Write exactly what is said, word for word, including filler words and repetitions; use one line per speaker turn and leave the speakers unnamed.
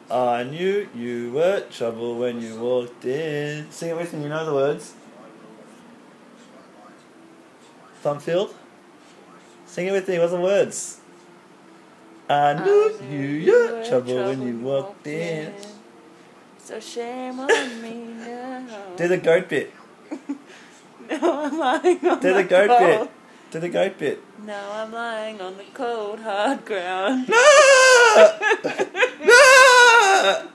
I knew you were trouble when you walked in. Sing it with me, you know the words. Thumbfield? Sing it with me, what's the words? I knew you, you were trouble when you walked in.
So shame on me now.
Do the goat bit.
Now I'm lying on
Do the
the
goat
cold.
bit. Do the goat bit.
Now I'm lying on the cold hard ground.
No! No!